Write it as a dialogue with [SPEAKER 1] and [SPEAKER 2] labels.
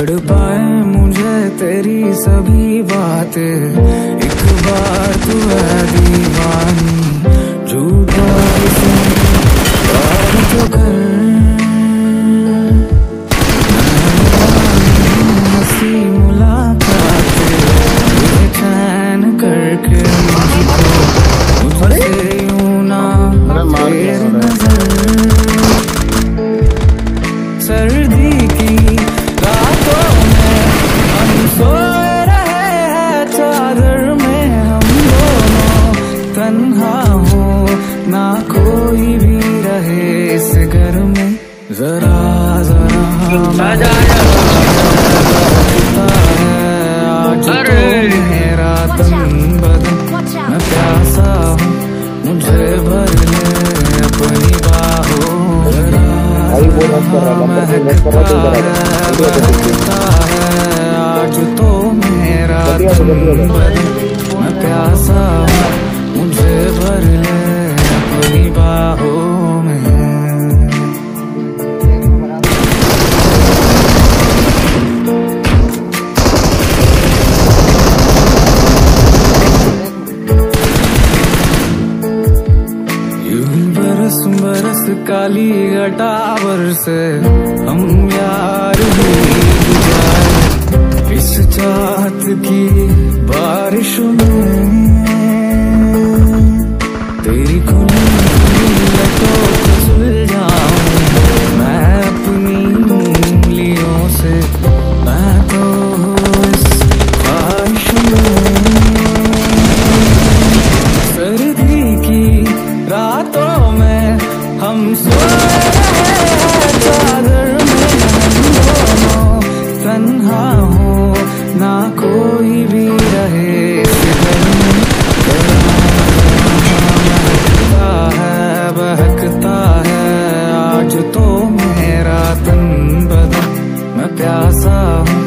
[SPEAKER 1] तड़पाए मुझे तेरी सभी बातें, एक बार तू है दीवानी, झूठा इसे प्यार तो कर। हंसी मुलाकातें बेचैन करके मुझको मुझसे यूं ना तेरी नजर। सर्दी की रातों में हम सोए रहे हैं चादर में, हम दोनों तन्हा हो ना कोई भी रहे इस घर में। जरा जरा मजा है आज तो मेरा तन बदन, मैं प्यासा हूँ मुझे भर ले अपनी बाहों। महकता है आज तो मेरा तन बदन, मैं प्यासा हूँ मुझे भर ले अपनी बाहों में। बरस बरस काली घटा बरसे हम यार भीग जाए इस चाहत की बारिश में। तेरी खुली लटों को सुलझाऊं मैं अपनी उंगलियों से, मैं तो इस ख्वाहिश में। सर्दी की रातों में हम सोए रहे हैं चादर में, हम दोनों तन्हा हो ना कोई भी रहे इस घर में। बहकता है आज तो मेरा तन बदन, मैं प्यासा हूँ